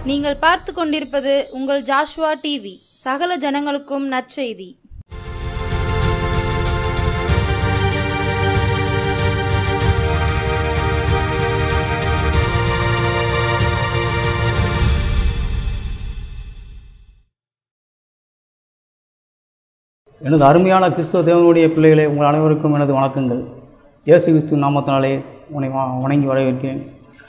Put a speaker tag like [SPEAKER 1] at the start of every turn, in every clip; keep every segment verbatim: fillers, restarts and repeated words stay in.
[SPEAKER 1] நீங்கள் பார்த்து கொண்டிருப்பது உங்கள் ஜாஷ்வா டிவி, சகல ஜனங்களுக்கும் நற்செய்தி.
[SPEAKER 2] எனது அருமையான கிறிஸ்துவ தேவனுடைய பிள்ளைகளே, உங்கள் அனைவருக்கும் எனது வணக்கங்கள். இயேசு கிறிஸ்து நாமத்தினாலே உன்னை வணங்கி வரவேற்கிறேன்.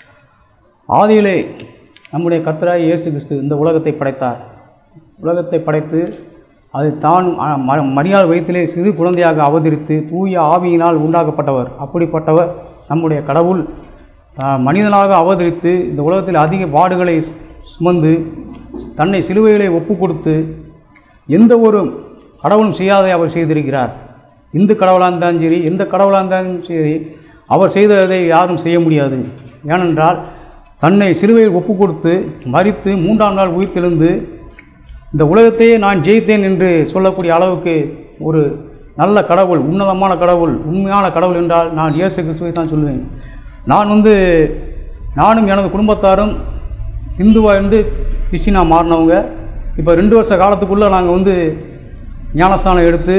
[SPEAKER 2] ஆதியிலே நம்முடைய கர்த்தராகிய இயேசு கிறிஸ்து இந்த உலகத்தை படைத்தார். உலகத்தை படைத்து அது தான் மரியாள் வயிற்றிலே சிறு குழந்தையாக அவதரித்து தூய ஆவியினால் உண்டாக்கப்பட்டவர். அப்படிப்பட்டவர் நம்முடைய கடவுள் மனிதனாக அவதரித்து இந்த உலகத்தில் அதிக பாடுகளை சுமந்து தன்னை சிலுவைகளை ஒப்பு கொடுத்து எந்த ஒரு கடவுளும் செய்யாதை அவர் செய்திருக்கிறார். இந்து கடவுளாக இருந்தாலும் சரி, எந்த கடவுளாக இருந்தாலும் சரி, அவர் செய்ததை யாரும் செய்ய முடியாது. ஏனென்றால் தன்னை சிலுவையில் ஒப்பு கொடுத்து மரித்து மூன்றாம் நாள் உயிர்த்தெழுந்து இந்த உலகத்தையே நான் ஜெயித்தேன் என்று சொல்லக்கூடிய அளவுக்கு ஒரு நல்ல கடவுள், உன்னதமான கடவுள், உண்மையான கடவுள் என்றால் நான் இயேசு கிறிஸ்துவை தான் சொல்லுவேன். நான் வந்து நானும் எனது குடும்பத்தாரும் இந்துவாக இருந்து கிறிஸ்டினாக மாறினவங்க. இப்போ ரெண்டு வருஷ காலத்துக்குள்ளே நாங்கள் வந்து ஞானஸ்தானம் எடுத்து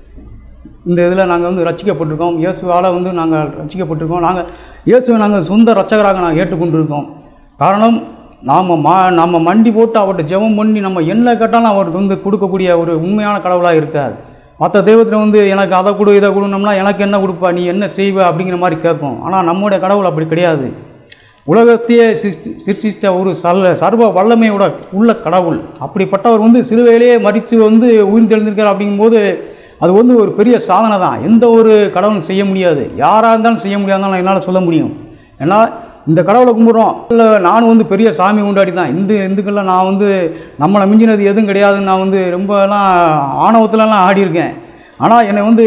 [SPEAKER 2] இந்த இதில் நாங்கள் வந்து ரட்சிக்கப்பட்டிருக்கோம். இயேசுவால் வந்து நாங்கள் ரட்சிக்கப்பட்டிருக்கோம். நாங்கள் இயேசுவை நாங்கள் சொந்த ரட்சகராக நாங்கள் ஏற்றுக்கொண்டிருக்கோம். காரணம் நாம் மா நம்ம மண்டி போட்டு அவர்கிட்ட ஜெபம் பண்ணி நம்ம என்ன கேட்டாலும் அவருக்கு வந்து கொடுக்கக்கூடிய ஒரு உண்மையான கடவுளாக இருக்கார். மற்ற தெய்வத்தில் வந்து எனக்கு அதை கொடு இதை கொடுனோம்னா எனக்கு என்ன கொடுப்பா, நீ என்ன செய்வ அப்படிங்கிற மாதிரி கேட்கும். ஆனால் நம்முடைய கடவுள் அப்படி கிடையாது. உலகத்தையே சிருஷ்டித்த ஒரு சல்ல சர்வ வல்லமையோட உள்ள கடவுள். அப்படிப்பட்டவர் வந்து சிலுவையிலேயே மரித்து வந்து உயிர் தெழுந்திருக்கார். அப்படிங்கும்போது அது வந்து ஒரு பெரிய சாதனை தான். எந்த ஒரு கடவுளும் செய்ய முடியாது. யாராக இருந்தாலும் செய்ய முடியாதுன்னு என்னால் சொல்ல முடியும். ஏன்னா இந்த கடவுளை கும்பிட்றோம். இல்லை நானும் வந்து பெரிய சாமி கொண்டாடி தான் இந்து இந்துக்களில் நான் வந்து நம்மளை மிஞ்சினது எதுவும் கிடையாதுன்னு நான் வந்து ரொம்பலாம் ஆணவத்துலலாம் ஆடியிருக்கேன். ஆனால் என்னை வந்து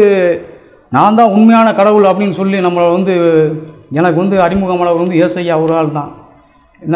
[SPEAKER 2] நான் தான் உண்மையான கடவுள் அப்படின்னு சொல்லி நம்மளை வந்து எனக்கு வந்து அறிமுகமானவர் வந்து ஏசையா ஒரு ஆள் தான். என்ன,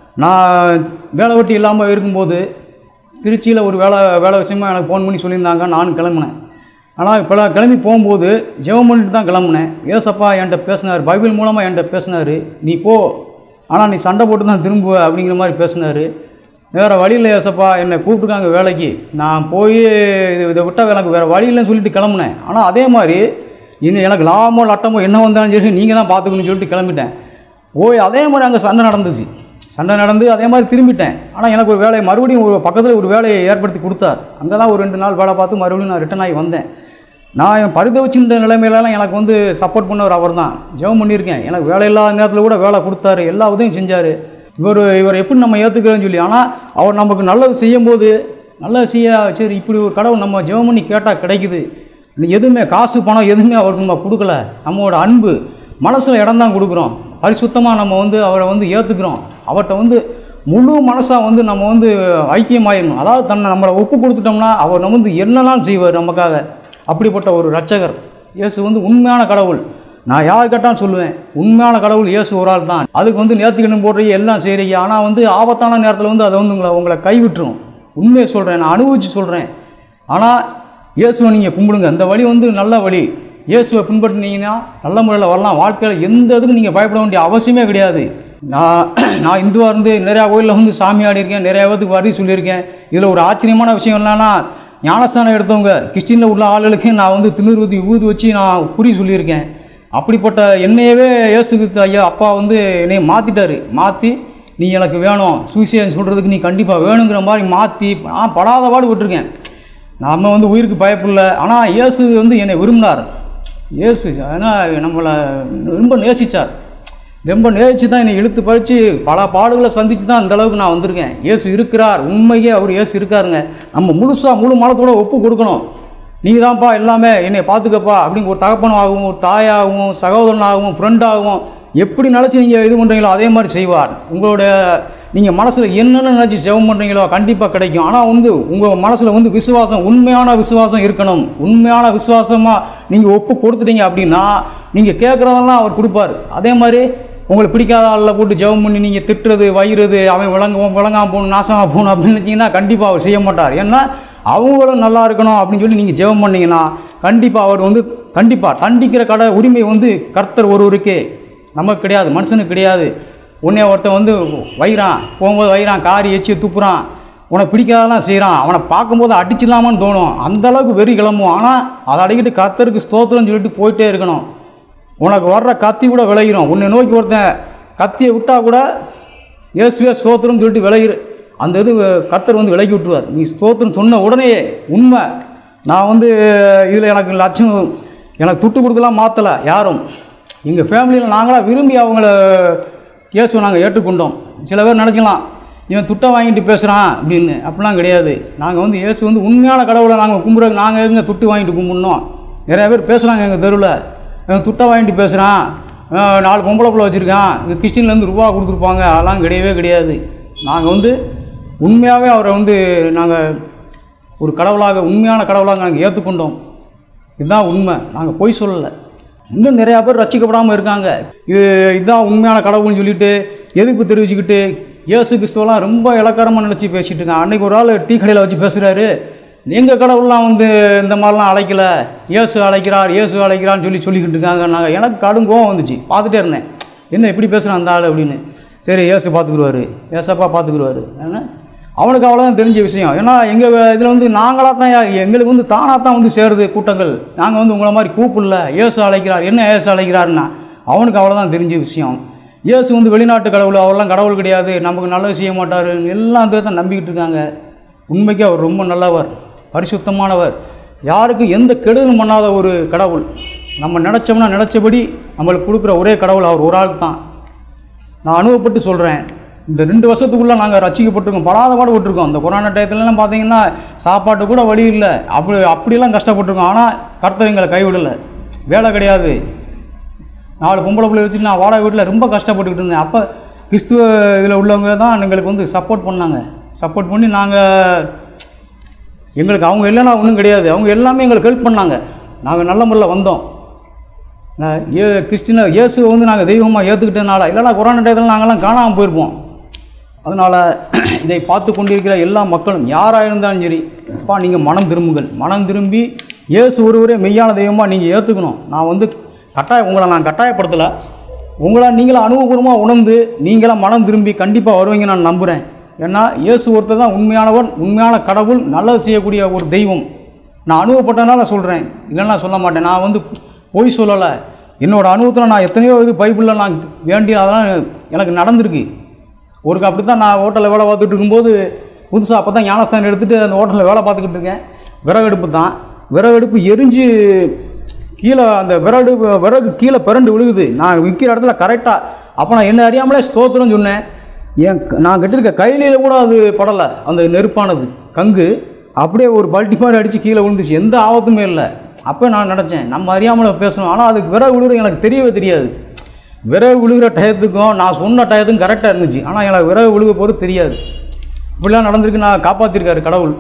[SPEAKER 2] நான் வேலை வெட்டி இல்லாமல் இருக்கும்போது திருச்சியில் ஒரு வேலை வேலை விஷயமாக எனக்கு ஃபோன் பண்ணி சொல்லியிருந்தாங்க. நானும் கிளம்புனேன். ஆனால் இப்போ கிளம்பி போகும்போது ஜெபம் பண்ணிட்டு தான் கிளம்புனேன். ஏசப்பா என்கிட்ட பேசினார், பைபிள் மூலமாக என்கிட்ட பேசினார். நீ போ, ஆனால் நீ சண்டை போட்டு தான் திரும்புவ அப்படிங்கிற மாதிரி பேசினார். வேறு வழியில் ஏசப்பா என்னை கூப்பிட்டுருக்காங்க வேலைக்கு, நான் போய் இது இதை விட்டால் எனக்கு வேறு வழியில்லைன்னு சொல்லிட்டு கிளம்புனேன். ஆனால் அதே மாதிரி இன்னும் எனக்கு லாபமோ லட்டமோ என்ன வந்தாலும் சரி நீங்கள் தான் பார்த்துக்கணும்னு சொல்லிட்டு கிளம்பிட்டேன். போய் அதே மாதிரி அங்கே சண்டை நடந்துச்சு. சண்டை நடந்து அதே மாதிரி திரும்பிட்டேன். ஆனால் எனக்கு ஒரு வேலையை மறுபடியும் ஒரு பக்கத்தில் ஒரு வேலையை ஏற்படுத்தி கொடுத்தார். அங்கே தான் ஒரு ரெண்டு நாள் வேலை பார்த்து மறுபடியும் நான் ரிட்டர்ன் ஆகி வந்தேன். நான் என் பரிதவிச்சின்ற நிலைமையிலலாம் எனக்கு வந்து சப்போர்ட் பண்ணவர் அவர் தான். ஜெபம் பண்ணியிருக்கேன். எனக்கு வேலை இல்லாத நேரத்தில் கூட வேலை கொடுத்தாரு, எல்லா உதவியும் செஞ்சார். இவர் இவர் எப்படி நம்ம ஏற்றுக்கிறேன்னு சொல்லி. ஆனால் அவர் நமக்கு நல்லது செய்யும்போது நல்லது செய்ய சரி இப்படி ஒரு கடவுள் நம்ம ஜெபம் பண்ணி கேட்டால் கிடைக்குது. எதுவுமே காசு பணம் எதுவுமே அவருக்கு நம்ம கொடுக்கல. நம்மளோட அன்பு மனசில் இடம் தான் கொடுக்குறோம். பரிசுத்தமாக நம்ம வந்து அவரை வந்து ஏற்றுக்கிறோம். அவர்கிட்ட வந்து முழு மனசாக வந்து நம்ம வந்து ஐக்கியமாயிடணும். அதாவது தன்னை நம்மளை ஒப்பு கொடுத்துட்டோம்னா அவர் நம்ம வந்து என்னெல்லாம் செய்வார் நமக்காக. அப்படிப்பட்ட ஒரு ரட்சகர் இயேசு வந்து உண்மையான கடவுள். நான் யார் கேட்டாலும் சொல்லுவேன், உண்மையான கடவுள் இயேசு ஒரு ஆள் தான். அதுக்கு வந்து நேர்த்திக்கணும் போடுறீங்க, எல்லாம் செய்கிறீங்க. ஆனால் வந்து ஆபத்தான நேரத்தில் வந்து அதை வந்து உங்களை உங்களை கைவிட்டுரும். உண்மையை சொல்கிறேன், நான் அனுபவித்து சொல்கிறேன். ஆனால் இயேசுவை நீங்கள் கும்பிடுங்க. அந்த வழி வந்து நல்ல வழி. இயேசுவை பின்பற்றினீங்கன்னா நல்ல முறையில் வரலாம். வாழ்க்கையில் எந்த இதுக்கும் நீங்கள் பயப்பட வேண்டிய அவசியமே கிடையாது. நான் நான் இந்துவாக இருந்து நிறையா கோயிலில் வந்து சாமி ஆடி இருக்கேன், நிறையா பேருக்கு வரி சொல்லியிருக்கேன். இதில் ஒரு ஆச்சரியமான விஷயம் என்னன்னா, ஞானஸ்தானம் எடுத்தவங்க கிறிஸ்டினில் உள்ள ஆளுகளுக்கு நான் வந்து திண்ணூறு ஊற்றி ஊதி வச்சு நான் குறி சொல்லியிருக்கேன். அப்படிப்பட்ட என்னையவே இயேசு கிறிஸ்து ஐயா அப்பா வந்து என்னையை மாற்றிட்டாரு. மாற்றி நீ எனக்கு வேணும், சுவிசேஷம் சொல்கிறதுக்கு நீ கண்டிப்பாக வேணுங்கிற மாதிரி மாற்றி நான் படாத பாடு விட்டுருக்கேன். நம்ம வந்து உயிருக்கு பயப்படல. ஆனால் இயேசு வந்து என்னை விரும்பினார். இயேசு ஏன்னா நம்மளை ரொம்ப நேசித்தார். ரொம்ப நேசித்து தான் என்னை இழுத்து பறித்து பல பாடுகளை சந்தித்து தான் அந்தளவுக்கு நான் வந்திருக்கேன். இயேசு இருக்கிறார், உண்மையே அவர் இயேசு இருக்காருங்க. நம்ம முழுசாக முழு மனத்தோட ஒப்பு கொடுக்கணும். நீங்கள் தான்ப்பா எல்லாமே, என்னை பார்த்துக்கப்பா அப்படிங்கிற ஒரு தகப்பனாகவும் ஒரு தாயாகவும் சகோதரனாகவும் ஃப்ரெண்டாகவும் எப்படி நினச்சி நீங்கள் இது பண்ணுறீங்களோ அதே மாதிரி செய்வார். உங்களோட நீங்கள் மனசில் என்னென்ன நினச்சி ஜெபம் பண்ணுறீங்களோ கண்டிப்பாக கிடைக்கும். ஆனால் வந்து உங்கள் மனசில் வந்து விசுவாசம், உண்மையான விசுவாசம் இருக்கணும். உண்மையான விசுவாசமாக நீங்கள் ஒப்பு கொடுத்துட்டீங்க அப்படின்னா நீங்கள் கேட்குறதெல்லாம் அவர் கொடுப்பார். அதே மாதிரி உங்களுக்கு பிடிக்காத ஆளில் போட்டு ஜெபம் பண்ணி நீங்கள் திட்டுறது, வயிறுது, அவன் விளங்குவோம் விளங்காமல் போகணும், நாசமாக போகணும் அப்படின்னு நினச்சிங்கன்னா கண்டிப்பாக அவர் செய்ய மாட்டார். ஏன்னா அவங்களும் நல்லா இருக்கணும் அப்படின்னு சொல்லி நீங்கள் ஜெபம் பண்ணிங்கன்னா கண்டிப்பாக அவர் வந்து கண்டிப்பாக தண்டிக்கிற கடை உரிமை வந்து கர்த்தர் ஒருவருக்கே, நமக்கு கிடையாது, மனுஷனுக்கு கிடையாது. உன்னைய ஒருத்தன் வந்து வைறான், போகும்போது வைறான், காரி எச்சி துப்புறான், உனக்கு பிடிக்காதெல்லாம் செய்கிறான், அவனை பார்க்கும்போது அடிச்சிடலாமான்னு தோணும், அந்தளவுக்கு வெறி கிளம்பும். ஆனால் அதை அடிக்கிட்டு கர்த்தருக்கு ஸ்தோத்திரம்னு சொல்லிட்டு போயிட்டே இருக்கணும். உனக்கு வர்ற கத்தி கூட விளையிடும். உன்னை நோக்கி ஒருத்தன் கத்தியை விட்டால் கூட இயேசுவே ஸ்தோத்திரம்னு சொல்லிட்டு விளையிரு, அந்த இது கர்த்தர் வந்து விலகி விட்டுருவார். நீ ஸ்தோத்திரம் சொன்ன உடனே உண்மை. நான் வந்து இதில் எனக்கு லட்சம் எனக்கு துட்டு கொடுக்கலாம் மாற்றலை யாரும். எங்கள் ஃபேமிலியில் நாங்களாம் விரும்பி அவங்கள இயேசுவை நாங்கள் ஏற்றுக்கொண்டோம். சில பேர் நினைக்கலாம் இவன் துட்டை வாங்கிட்டு பேசுகிறான் அப்படின்னு. அப்படிலாம் கிடையாது. நாங்கள் வந்து இயேசு வந்து உண்மையான கடவுளை நாங்கள் கும்பிட்றோம். நாங்கள் எங்கே துட்டு வாங்கிட்டு கும்பிட்னோம். நிறையா பேர் பேசுகிறாங்க எங்கள் தெருவில், இவன் துட்டை வாங்கிட்டு பேசுகிறான், நாலு பொம்பளை பிள்ளை வச்சுருக்கான், இங்கே கிறிஸ்டின்லேருந்து ரூபா கொடுத்துருப்பாங்க. அதெல்லாம் கிடையவே கிடையாது. நாங்கள் வந்து உண்மையாகவே அவரை வந்து நாங்கள் ஒரு கடவுளாக, உண்மையான கடவுளாக நாங்கள் ஏற்றுக்கொண்டோம். இதுதான் உண்மை, நாங்கள் பொய் சொல்லலை. இன்னும் நிறையா பேர் ரசிக்கப்படாமல் இருக்காங்க. இது இதுதான் உண்மையான கடவுள்னு சொல்லிட்டு எதிர்ப்பு தெரிவிச்சுக்கிட்டு இயேசு கிறிஸ்துவெல்லாம் ரொம்ப இலக்காரமாக நினச்சி பேசிகிட்டு இருக்காங்க. அன்றைக்கி ஒரு ஆள் டீ கடையில் வச்சு பேசுகிறாரு, எங்கள் கடவுள்லாம் வந்து இந்த மாதிரிலாம் அழைக்கலை, இயேசு அழைக்கிறார், இயேசு அழைக்கிறான்னு சொல்லி சொல்லிக்கிட்டு இருக்காங்க. நாங்கள் எனக்கு கடும் கோவம் வந்துச்சு, பார்த்துட்டே இருந்தேன், என்ன எப்படி பேசுகிறான் அந்த ஆள் அப்படின்னு. சரி இயேசு பார்த்துக்குருவார், ஏசப்பா பார்த்துக்குருவார். ஏன்னா அவனுக்கு அவ்வளோதான் தெரிஞ்ச விஷயம். ஏன்னா எங்கள் இதில் வந்து நாங்களாக தான், எங்களுக்கு வந்து தானாக தான் வந்து சேருது கூட்டங்கள். நாங்கள் வந்து உங்களை மாதிரி கூப்பிடல, இயேசு அழைக்கிறார், என்ன இயேசு அழைக்கிறாருன்னா அவனுக்கு அவ்வளோதான் தெரிஞ்ச விஷயம். இயேசு வந்து வெளிநாட்டு கடவுள், அவரெல்லாம் கடவுள் கிடையாது, நமக்கு நல்லது செய்ய மாட்டார், எல்லாம் தான் நம்பிக்கிட்டு இருக்காங்க. உண்மைக்கு அவர் ரொம்ப நல்லவர், பரிசுத்தமானவர், யாருக்கும் எந்த கெடுதலும் பண்ணாத ஒரு கடவுள். நம்ம நினச்சோம்னா நினச்சபடி நம்மளுக்கு கொடுக்குற ஒரே கடவுள் அவர் ஒரு ஆள் தான். நான் அனுபவப்பட்டு சொல்கிறேன். இந்த ரெண்டு வருஷத்துக்குள்ளே நாங்கள் ரசிக்கப்பட்டிருக்கோம், படாத பாடுபட்டிருக்கோம். இந்த கொரோனா டயத்துலலாம் பார்த்தீங்கன்னா சாப்பாட்டு கூட வழி இல்லை, அப்படி அப்படிலாம் கஷ்டப்பட்டிருக்கோம். ஆனால் கர்த்தர் எங்களை கைவிடலை. வேலை கிடையாது, நாலு பொம்பளை பிள்ளை வச்சுட்டு நான் வாடகை வீட்டில் ரொம்ப கஷ்டப்பட்டுக்கிட்டு இருந்தேன். அப்போ கிறிஸ்துவ இதில் உள்ளவங்க தான் எங்களுக்கு வந்து சப்போர்ட் பண்ணாங்க. சப்போர்ட் பண்ணி நாங்கள், எங்களுக்கு அவங்க இல்லைன்னா ஒன்றும் கிடையாது, அவங்க எல்லாமே எங்களுக்கு ஹெல்ப் பண்ணாங்க. நாங்கள் நல்ல முறையில் வந்தோம். ஏ கிறிஸ்டின இயேசுவை வந்து நாங்கள் தெய்வமாக ஏற்றுக்கிட்டதுனால, இல்லைனா கொரோனா டயத்தில் நாங்கள்லாம் காணாமல் போயிருப்போம். அதனால் இதை பார்த்து கொண்டிருக்கிற எல்லா மக்களும் யாராக இருந்தாலும் சரி, அப்பா நீங்கள் மனம் திரும்புங்கள், மனம் திரும்பி இயேசு ஒருவரே மெய்யான தெய்வமாக நீங்கள் ஏற்றுக்கணும். நான் வந்து கட்டாயம் உங்களை நான் கட்டாயப்படுத்தலை, உங்களை நீங்களாம் அனுபவபூர்வமாக உணர்ந்து நீங்களாம் மனம் திரும்பி கண்டிப்பாக வருவீங்க நான் நம்புகிறேன். ஏன்னா இயேசு ஒருத்தர் தான் உண்மையானவர், உண்மையான கடவுள், நல்லது செய்யக்கூடிய ஒரு தெய்வம். நான் அனுபவப்பட்டனால சொல்கிறேன், இல்லைன்னா சொல்ல மாட்டேன். நான் வந்து பொய் சொல்லலை. என்னோடய அனுபவத்தில் நான் எத்தனையோ இது பைபிளில் நான் வேண்டிய அதெல்லாம் எனக்கு நடந்திருக்கு. ஒருக்கு அப்படி தான் நான் ஹோட்டலில் வேலை பார்த்துட்டு இருக்கும்போது புதுசாக அப்போ தான் ஞானஸ்தானம் எடுத்துகிட்டு அந்த ஹோட்டலில் வேலை பார்த்துக்கிட்டு இருக்கேன். விறகடுப்பு தான், விறகடுப்பு எரிஞ்சு கீழே, அந்த விறகு விறகு கீழே பிறண்டு விழுகுது. நான் விற்கிற இடத்துல கரெக்டாக. அப்போ நான் என்ன அறியாமலே ஸ்தோத்திரம் சொன்னேன். என் நான் கட்டிருக்க கையில கூட அது படலை, அந்த நெருப்பானது கங்கு அப்படியே ஒரு பல்ட்டி மாதிரி அடித்து கீழே விழுந்துச்சு, எந்த ஆபத்துமே இல்லை. அப்போ நான் நினச்சேன் நம்ம அறியாமல் பேசணும். ஆனால் அதுக்கு விறகு விழுகிற எனக்கு தெரியவே தெரியாது. விறகு விழுகிற டயத்துக்கும் நான் சொன்ன டயத்துக்கும் கரெக்டாக இருந்துச்சு, ஆனால் எனக்கு விறகு விழுக போகிறது தெரியாது. இப்படிலாம் நடந்திருக்கு. நான் காப்பாற்றிருக்காரு கடவுள்.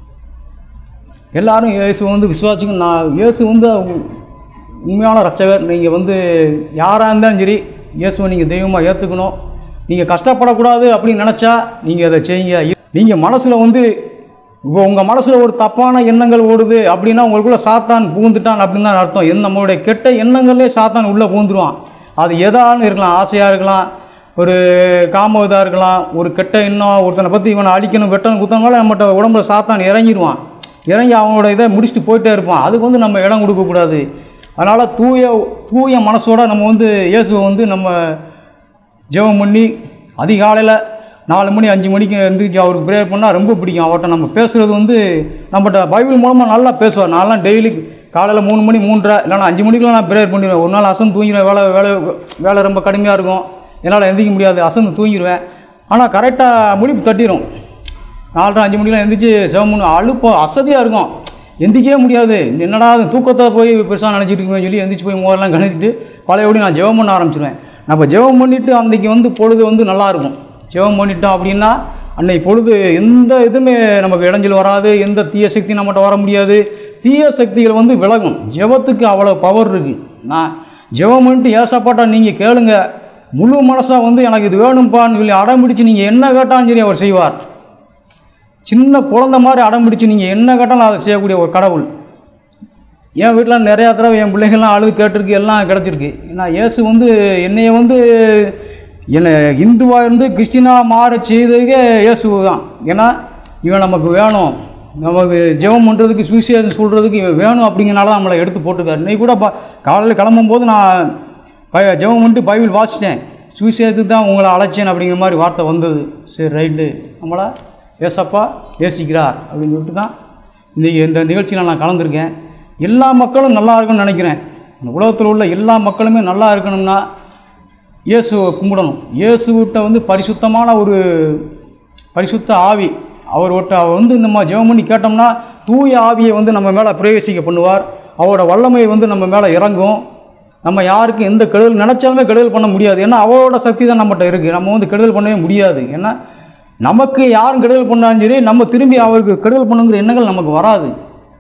[SPEAKER 2] எல்லோரும் இயேசு வந்து விசுவாசிக்கும். நான் இயேசு வந்து உண்மையான ரட்சகர். நீங்கள் வந்து யாராக இருந்தாலும் சரி இயேசுவை நீங்கள் தெய்வமாக ஏற்றுக்கணும். நீங்கள் கஷ்டப்படக்கூடாது அப்படின்னு நினச்சா நீங்கள் அதை செய்யுங்க. நீங்கள் மனசில் வந்து இப்போ உங்கள் மனசில் ஒரு தப்பான எண்ணங்கள் ஓடுது அப்படின்னா உங்களுக்குள்ளே சாத்தான் புகுந்துட்டான் அப்படின்னு தான் அர்த்தம். என் நம்மளுடைய கெட்ட எண்ணங்களே சாத்தான் உள்ளே புகுந்துருவான். அது எதான்னு இருக்கலாம், ஆசையாக இருக்கலாம், ஒரு காம இதாக இருக்கலாம், ஒரு கெட்ட எண்ணம், ஒருத்தனை பற்றி இவனை அழிக்கணும் வெட்டணும் குத்தனால நம்மகிட்ட உடம்புல சாத்தான் இறங்கிடுவான். இறங்கி அவனோட இதை முடிச்சுட்டு போயிட்டே இருப்பான். அதுக்கு வந்து நம்ம இடம் கொடுக்கக்கூடாது. அதனால் தூய தூய மனசோட நம்ம வந்து இயேசுவை வந்து நம்ம ஜெபம் பண்ணி அதிகாலையில் நாலு மணி அஞ்சு மணிக்கு எழுந்திரிச்சு அவருக்கு ப்ரேயர் பண்ணால் ரொம்ப பிடிக்கும். அவர்கிட்ட நம்ம பேசுகிறது வந்து நம்மகிட்ட பைபிள் மூலமாக நல்லா பேசுவார். நான்லாம் டெய்லி காலையில் மூணு மணி மூன்றரை இல்லைனா அஞ்சு மணிக்கெலாம் நான் ப்ரேயர் பண்ணிடுவேன். ஒரு நாள் அசந்து தூங்கிடுவேன், வேலை வேலை வேலை ரொம்ப கடுமையாக இருக்கும், என்னால் எந்திரிக்க முடியாது, அசந்து தூங்கிடுவேன். ஆனால் கரெக்டாக முடிப்பு தட்டிடும். நாலரை அஞ்சு மணிக்கெலாம் எந்திரிச்சு செவன் மூணு அழுப்போ அசதியாக இருக்கும், எந்திரிக்கவே முடியாது. என்னடா அது தூக்கத்தை போய் பெருசாக நினச்சிட்டு இருக்குமே சொல்லி எந்திரிச்சு போய் முதல்லாம் கணிச்சிட்டு பழையபடி நான் ஜெபம் பண்ண ஆரம்பிச்சிடுவேன். நம்ம ஜெபம் பண்ணிவிட்டு அன்றைக்கி வந்து பொழுது வந்து நல்லாயிருக்கும். ஜெபம் பண்ணிட்டோம் அப்படின்னா அன்னைக்கு பொழுது எந்த இதுவுமே நமக்கு இடைஞ்சல் வராது, எந்த தீய சக்தி நம்மகிட்ட வர முடியாது. தீய சக்திகள் வந்து விலகும். ஜெபத்துக்கு அவ்வளோ பவர் இருக்குது. நான் ஜெபம் பண்ணிட்டு ஏசப்பாட்டா நீங்கள் கேளுங்க, முழு மனசாக வந்து எனக்கு இது வேணும்ப்பான்னு சொல்லி அடம் பிடிச்சி நீங்கள் என்ன கேட்டாலும் சரி அவர் செய்வார். சின்ன குழந்தை மாதிரி அடம் பிடிச்சி நீங்கள் என்ன கேட்டாலும் அதை செய்யக்கூடிய ஒரு கடவுள். என் வீட்டில் நிறையா தடவை என் பிள்ளைகள்லாம் அழுது கேட்டிருக்கு, எல்லாம் கிடச்சிருக்கு. ஏன்னா இயேசு வந்து என்னைய வந்து என்னை இந்துவாக இருந்து கிறிஸ்டினாக மாற செய்ததுக்கே இயேசு தான். ஏன்னா இவன் நமக்கு வேணும், நமக்கு ஜெபம் பண்ணுறதுக்கு சுவிசேஷம் சொல்கிறதுக்கு இவன் வேணும் அப்படிங்கிறனால நம்மளை எடுத்து போட்டிருக்காரு. இன்னைக்கு கூட ப காலையில் கிளம்பும்போது நான் ப ஜெபம் பண்ணிட்டு பைபிள் வாசித்தேன், சுவிசேஷத்துக்கு தான் உங்களை அழைச்சேன் அப்படிங்கிற மாதிரி வார்த்தை வந்தது. சரி ரைட்டு, நம்மளை ஏசப்பா ஏசிக்கிறார் அப்படின்னு சொல்லிட்டு தான் இன்றைக்கி இந்த நிகழ்ச்சியில் நான் கலந்துருக்கேன். எல்லா மக்களும் நல்லா இருக்குன்னு நினைக்கிறேன். இந்த உலகத்தில் உள்ள எல்லா மக்களுமே நல்லா இருக்கணும்னா இயேசுவை கும்பிடணும். இயேசுகிட்ட வந்து பரிசுத்தமான ஒரு பரிசுத்த ஆவி அவர்கிட்ட அவர் வந்து நம்ம ஜெபம் பண்ணி கேட்டோம்னா தூய ஆவியை வந்து நம்ம மேலே பிரவேசிக்க பண்ணுவார். அவரோட வல்லமை வந்து நம்ம மேலே இறங்கும். நம்ம யாருக்கும் எந்த கெடுதல் நினச்சாலுமே கெடுதல் பண்ண முடியாது. ஏன்னா அவரோட சக்தி தான் நம்மகிட்ட இருக்குது. நம்ம வந்து கெடுதல் பண்ணவே முடியாது. ஏன்னா நமக்கு யாரும் கெடுதல் பண்ணாலும் சரி நம்ம திரும்பி அவருக்கு கெடுதல் பண்ணுங்கிற எண்ணங்கள் நமக்கு வராது.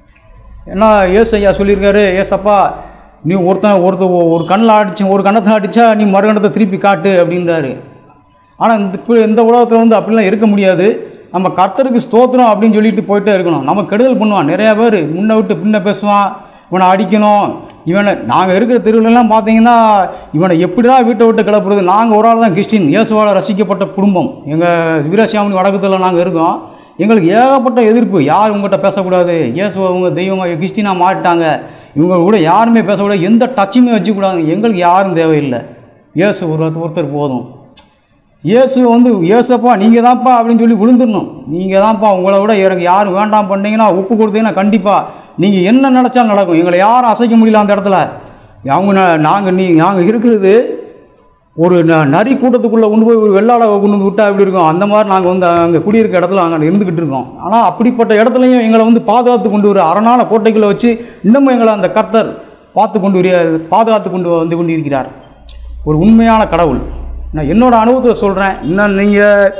[SPEAKER 2] ஏன்னா ஏசு ஐயா சொல்லியிருக்காரு, ஏசப்பா நீ ஒருத்தன் ஒருத்த ஒரு கண்ணில் அடிச்சு ஒரு கண்ணத்தில் அடித்தா நீ மறுகணத்தை திருப்பி காட்டு அப்படின்றாரு. ஆனால் இந்த இப்போ இந்த உலகத்தில் வந்து அப்படிலாம் இருக்க முடியாது. நம்ம கர்த்தருக்கு ஸ்தோத்திரம் அப்படின்னு சொல்லிட்டு போயிட்டே இருக்கணும். நம்ம கெடுதல் பண்ணுவான். நிறையா பேர் முன்ன விட்டு பின்ன பேசுவான், இவனை அடிக்கணும், இவனை நாங்கள் இருக்கிற தெருவிலெல்லாம் பார்த்தீங்கன்னா இவனை எப்படி தான் வீட்டை விட்டு கிளப்புறது. நாங்கள் ஒரு ஆள் தான் கிறிஸ்டின், இயேசுவால் ரசிக்கப்பட்ட குடும்பம். எங்கள் வீரசாமி வடக்கத்தில் நாங்கள் இருக்கோம். எங்களுக்கு ஏகப்பட்ட எதிர்ப்பு. யார் உங்கள்கிட்ட பேசக்கூடாது, இயேசுவை அவங்க தெய்வமாக கிறிஸ்டினாக மாறிட்டாங்க, இவங்க கூட யாருமே பேசக்கூடாது, எந்த டச்சுமே வச்சுக்கூடாது. எங்களுக்கு யாரும் தேவையில்லை, இயேசு ஒரு ஒருத்தர் போதும். இயேசு வந்து இயேசப்பா நீங்கள் தான்ப்பா அப்படின்னு சொல்லி விழுந்துடணும். நீங்கள் தான்ப்பா, உங்களை விட எனக்கு யாரும் வேண்டாம் பண்ணிங்கன்னா ஒப்பு கொடுத்தீங்கன்னா கண்டிப்பாக நீங்கள் என்ன நினச்சாலும் நடக்கும். எங்களை யாரும் அசைக்க முடியல அந்த இடத்துல. அவங்க நாங்கள் நீ நாங்கள் இருக்கிறது ஒரு ந நரி கூட்டத்துக்குள்ளே கொண்டு போய் ஒரு வெள்ளாடை கொண்டு வந்து விட்டால் எப்படி இருக்கும், அந்த மாதிரி நாங்கள் வந்து அங்கே குடியிருக்க இடத்துல அங்கே இருந்துக்கிட்டு இருக்கோம். ஆனால் அப்படிப்பட்ட இடத்துலையும் எங்களை வந்து பாதுகாத்து கொண்டு வர அரணான கோட்டைக்குள்ளே வச்சு இன்னமும் எங்களை அந்த கர்த்தர் பார்த்து கொண்டு வர பாதுகாத்து கொண்டு வந்து கொண்டு இருக்கிறார். ஒரு உண்மையான கடவுள். நான் என்னோடய அனுபவத்தை சொல்கிறேன். இன்னும் நீங்கள்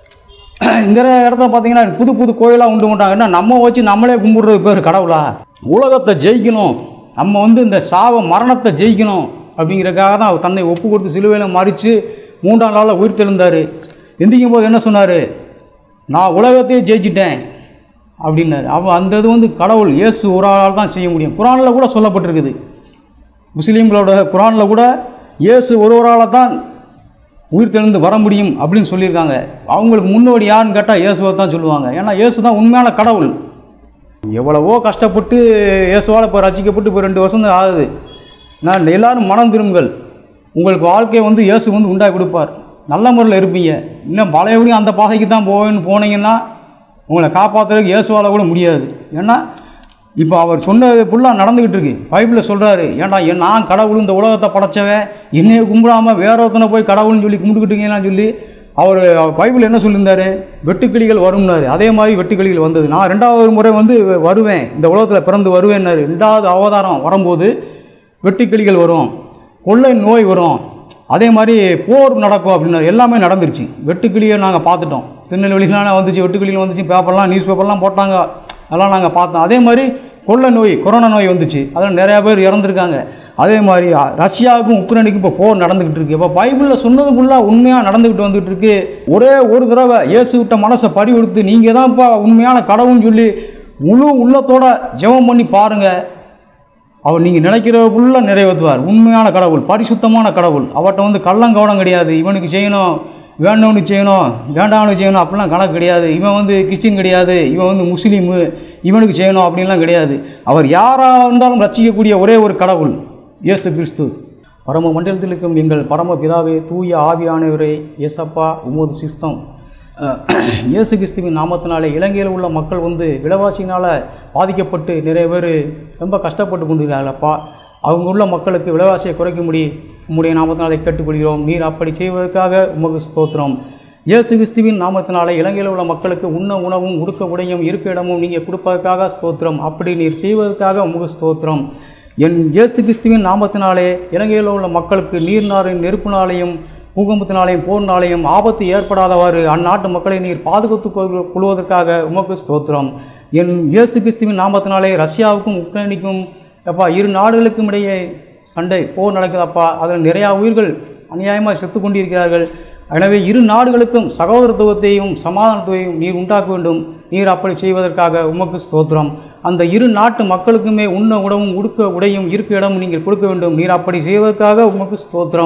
[SPEAKER 2] இந்த இடத்துல பார்த்தீங்கன்னா புது புது கோயிலாக உண்டு மாட்டாங்கன்னா நம்ம வச்சு நம்மளே கும்பிடுறது பேர் கடவுளா? உலகத்தை ஜெயிக்கணும், நம்ம வந்து இந்த சாவ மரணத்தை ஜெயிக்கணும் அப்படிங்கிறதுக்காக தான் அவர் தன்னை ஒப்பு கொடுத்து சிலுவையில் மறித்து மூன்றாம் நாளில் உயிர் தெழுந்தார். எந்திக்கும் போது என்ன சொன்னார், நான் உலகத்தையே ஜெயிச்சிட்டேன் அப்படின்னாரு. அப்போ அந்த இது வந்து கடவுள் இயேசு ஒரு ஆள் தான் செய்ய முடியும். குரானில் கூட சொல்லப்பட்டிருக்குது. முஸ்லீம்களோட குரானில் கூட இயேசு ஒரு ஒரு ஆளை தான் உயிர் தெழுந்து வர முடியும் அப்படின்னு சொல்லியிருக்காங்க. அவங்களுக்கு முன்னோடி யாருன்னு கேட்டால் இயேசுவை தான் சொல்லுவாங்க. ஏன்னா இயேசு தான் உண்மையான கடவுள். எவ்வளவோ கஷ்டப்பட்டு இயேசுவால் இப்போ ரசிக்கப்பட்டு இப்போ ரெண்டு வருஷம் தான் ஆகுது. நான் எல்லோரும் மனம் திரும்புங்கள், உங்களுக்கு வாழ்க்கையை வந்து இயேசு வந்து உண்டாக்கி கொடுப்பார், நல்ல முறையில் இருப்பீங்க. இன்னும் பழையபடியும் அந்த பாதைக்கு தான் போவேன்னு போனீங்கன்னா உங்களை காப்பாற்றுறதுக்கு இயேசுவால் கூட முடியாது. ஏன்னா இப்போ அவர் சொன்னது ஃபுல்லாக நடந்துக்கிட்டு இருக்கு. பைபிளில் சொல்கிறாரு, ஏன்டா என் நான் கடவுள் இந்த உலகத்தை படைச்சவன், என்னையை கும்பிடாமல் வேற ஒருத்தனை போய் கடவுள்னு சொல்லி கும்பிட்டுக்கிட்டீங்கன்னு சொல்லி அவர் பைபிள் என்ன சொல்லியிருந்தார், வெட்டுக்கிளிகள் வரும்னாரு. அதே மாதிரி வெட்டுக்கிளிகள் வந்தது. நான் ரெண்டாவது முறை வந்து வருவேன், இந்த உலகத்தில் பிறந்து வருவேன்னாரு. ரெண்டாவது அவதாரம் வரும்போது வெட்டுக்கிளிகள் வரும், கொள்ளை நோய் வரும், அதே மாதிரி போர் நடக்கும் அப்படின்னாரு. எல்லாமே நடந்துருச்சு. வெட்டுக்கிளியை நாங்கள் பார்த்துட்டோம். திருநெல்வேலிலாம் வந்துச்சு, வெட்டுக்கிளிகள் வந்துச்சு, பேப்பர்லாம் நியூஸ் பேப்பர்லாம் போட்டாங்க, அதெல்லாம் நாங்கள் பார்த்தோம். அதே மாதிரி கொள்ளை நோய் கொரோனா நோய் வந்துச்சு, அதில் நிறையா பேர் இறந்துருக்காங்க. அதே மாதிரி ரஷ்யாவுக்கும் உக்ரைனுக்கும் இப்போ போர் நடந்துக்கிட்டு இருக்குது. இப்போ பைபிளில் சொன்னது ஃபுல்லாக உண்மையாக நடந்துக்கிட்டு வந்துகிட்டு இருக்கு. ஒரே ஒரு தடவை இயேசுவிட்ட மனசை பறி கொடுத்து நீங்கள் தான்ப்பா உண்மையான கடவுள்னு சொல்லி முழு உள்ளத்தோட ஜெபம் பண்ணி பாருங்கள், அவர் நீங்கள் நினைக்கிற ஃபுல்லாக நிறைவேற்றுவார். உண்மையான கடவுள், பரிசுத்தமான கடவுள். அவர்கிட்ட வந்து கள்ளங்கவனம் கிடையாது. இவனுக்கு செய்யணும், வேண்டவனு செய்யணும், வேண்டாம்னு செய்யணும் அப்படிலாம் கணக்கு கிடையாது. இவன் வந்து கிறிஸ்டின் கிடையாது, இவன் வந்து முஸ்லீமு, இவனுக்கு செய்யணும் அப்படின்லாம் கிடையாது. அவர் யாராக இருந்தாலும் ரசிக்கக்கூடிய ஒரே ஒரு கடவுள் இயேசு கிறிஸ்து. பரம மண்டலத்தில் இருக்கும் எங்கள் பரம பிதாவே, தூய ஆவியானவரே, இயேசப்பா உமது சிஸ்டம். இயேசு கிறிஸ்துவின் நாமத்தினாலே இலங்கையில் உள்ள மக்கள் வந்து விலைவாசியினால் பாதிக்கப்பட்டு நிறைய பேர் ரொம்ப கஷ்டப்பட்டு கொண்டிருக்கிறார்களப்பா. அவங்க உள்ள மக்களுக்கு விலைவாசியை குறைக்க முடியும் உம்முடைய நாமத்தினாலே கேட்டுக்கொள்கிறோம். நீர் அப்படி செய்வதற்காக உமக்கு ஸ்தோத்திரம். இயேசு கிறிஸ்துவின் நாமத்தினாலே இலங்கையில் உள்ள மக்களுக்கு உண்ண உணவும் உடுக்க உடையும் இருக்க இடமும் நீங்கள் கொடுப்பதற்காக ஸ்தோத்திரம். அப்படி நீர் செய்வதற்காக உமக்கு ஸ்தோத்திரம். என் இயேசு கிறிஸ்துவின் நாமத்தினாலே இலங்கையில் உள்ள மக்களுக்கு நீர்நாரின் நெருப்பினாலேயும் பூகம்பத்தினாலேயும் போர்னாலேயும் ஆபத்து ஏற்படாதவாறு அந்நாட்டு மக்களை நீர் பாதுகாத்து கொள்வதற்காக உமக்கு ஸ்தோத்திரம். என் இயேசு கிறிஸ்துவின் நாமத்தினாலே ரஷ்யாவுக்கும் உக்ரைனுக்கும் அப்பா இரு நாடுகளுக்கும் இடையே சண்டை போர் நடக்குதப்பா. அதில் நிறையா உயிர்கள் அநியாயமாக செத்து கொண்டிருக்கிறார்கள். எனவே இரு நாடுகளுக்கும் சகோதரத்துவத்தையும் சமாதானத்தையும் நீர் உண்டாக்க வேண்டும். நீர் அப்படி செய்வதற்காக உமக்கு ஸ்தோத்திரம். அந்த இரு நாட்டு மக்களுக்குமே உண்ண உணவும் உடுக்க உடையும் இருக்க இடமும் நீங்கள் கொடுக்க வேண்டும். நீர் அப்படி செய்வதற்காக உமக்கு ஸ்தோத்திரம்.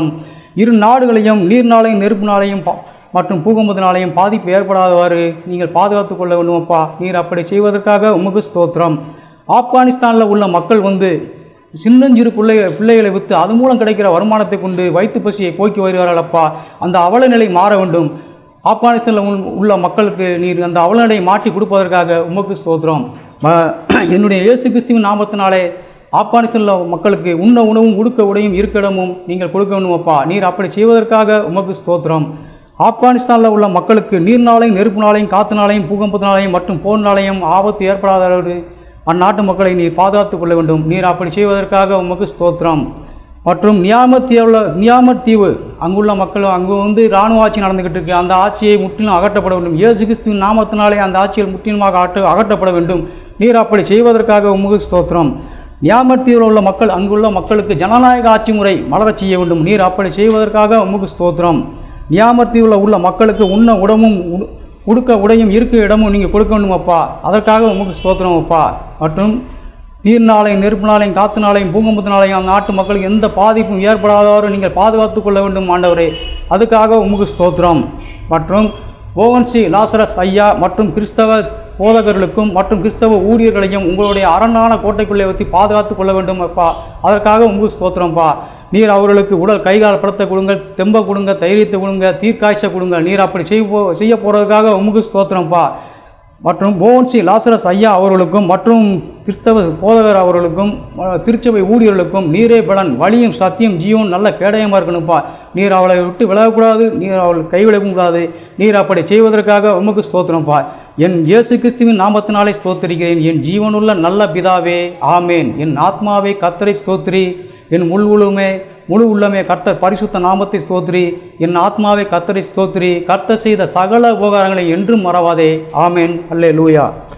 [SPEAKER 2] இரு நாடுகளையும் நீர்நாளையும் நெருப்புனாலையும் மற்றும் பூகம்பத்தினாலையும் பாதிப்பு ஏற்படாதவாறு நீங்கள் பாதுகாத்து கொள்ள வேண்டுமப்பா. நீர் அப்படி செய்வதற்காக உமக்கு ஸ்தோத்திரம். ஆப்கானிஸ்தானில் உள்ள மக்கள் வந்து சின்னஞ்சிறு பிள்ளை பிள்ளைகளை விற்று அது மூலம் கிடைக்கிற வருமானத்தை கொண்டு வயிற்று பசியை போக்கி வருகிறார்கள் அப்பா. அந்த அவல நிலை மாற வேண்டும். ஆப்கானிஸ்தானில் உள்ள மக்களுக்கு நீர் அந்த அவல நிலையை மாற்றி கொடுப்பதற்காக உமக்கு ஸ்தோத்திரம். என்னுடைய இயேசு கிறிஸ்துவின் நாமத்தினாலே ஆப்கானிஸ்தானில் மக்களுக்கு உண்ண உணவும் உடுக்க உடையும் இருக்க இடமும் நீங்கள் கொடுக்க வேண்டுமப்பா. நீர் அப்படி செய்வதற்காக உமக்கு ஸ்தோத்திரம். ஆப்கானிஸ்தானில் உள்ள மக்களுக்கு நீர்நாளையும் நெருப்புனாலையும் காற்றுனாலையும் பூகம்பத்தினாலையும் மற்றும் போர்னாலையும் ஆபத்து ஏற்படாதவர்கள் அந்நாட்டு மக்களை நீர் பாதுகாத்து கொள்ள வேண்டும். நீர் அப்படி செய்வதற்காக உமக்கு ஸ்தோத்திரம். மற்றும் நியாமத் தீவுல நியாமத் தீவு அங்குள்ள மக்கள் அங்கு வந்து இராணுவ ஆட்சி நடந்துக்கிட்டு இருக்கு. அந்த ஆட்சியை முற்றிலும் அகற்றப்பட வேண்டும். இயேசு கிறிஸ்துவின் நாமத்தினாலே அந்த ஆட்சியில் முற்றிலுமாக அகற்ற அகற்றப்பட வேண்டும். நீர் அப்படி செய்வதற்காக உமக்கு ஸ்தோத்திரம். நியாமத் தீவில் உள்ள மக்கள் அங்குள்ள மக்களுக்கு ஜனநாயக ஆட்சி முறை மலரச் செய்ய வேண்டும். நீர் அப்படி செய்வதற்காக உமக்கு ஸ்தோத்திரம். நியாமத் தீவில் உள்ள மக்களுக்கு உண்ண உடமும் உடுக்க உடையும் இருக்க இடமும் நீங்கள் கொடுக்க வேண்டுமப்பா. அதற்காக உமக்கு ஸ்தோத்திரம் அப்பா. மற்றும் நீர்நாளையும் நெருப்புனாலையும் காற்றுனாலையும் பூகம்பத்தினாலையும் அந்த நாட்டு மக்களுக்கு எந்த பாதிப்பும் ஏற்படாதவாறு நீங்கள் பாதுகாத்து கொள்ள வேண்டும் ஆண்டவரே. அதுக்காக உமக்கு ஸ்தோத்திரம். மற்றும் ஓவன்சி லாசரஸ் ஐயா மற்றும் கிறிஸ்தவ போதகர்களுக்கும் மற்றும் கிறிஸ்தவ ஊழியர்களையும் உங்களுடைய அரணான கோட்டைக்குள்ளே வைத்து பாதுகாத்து கொள்ள வேண்டும் அப்பா. அதற்காக உங்களுக்கு ஸ்தோத்திரம்ப்பா. நீர் அவர்களுக்கு உடல் கைகால் படத்தை கொடுங்க, தெம்ப கொடுங்க, தைரியத்தை கொடுங்க, தீர்க்காய்ச்ச கொடுங்க. நீர் அப்படி செய்ய போ செய்ய போகிறதுக்காக உங்களுக்கு ஸ்தோத்திரம்ப்பா. மற்றும் ஓவன்சி லாசரஸ் ஐயா அவர்களுக்கும் மற்றும் கிறிஸ்தவ போதகர் அவர்களுக்கும் திருச்சபை ஊழியர்களுக்கும் நீரே பலன், வழியும் சத்தியம் ஜீவன் நல்ல கேடயமாக இருக்கணும்ப்பா. நீர் அவளை விட்டு விலகக்கூடாது, நீர் அவளை கைவிடவும் கூடாது. நீர் அப்படி செய்வதற்காக உமக்கு ஸ்தோத்திரம்ப்பா. என் இயேசு கிறிஸ்துவின் நாமத்தினாலே ஸ்தோத்திரிக்கிறேன். என் ஜீவனுள்ள நல்ல பிதாவே, ஆமேன். என் ஆத்மாவே கர்த்தரை ஸ்தோத்திரி, என் முழு உள்ளமே முழு உள்ளமே கர்த்தர் பரிசுத்த நாமத்தை ஸ்தோத்திரி. என் ஆத்மாவை கர்த்தரை ஸ்தோத்திரி. கர்த்தர் செய்த சகல உபகாரங்களை என்றும் மறவாதே. ஆமேன். அல்லேலூயா.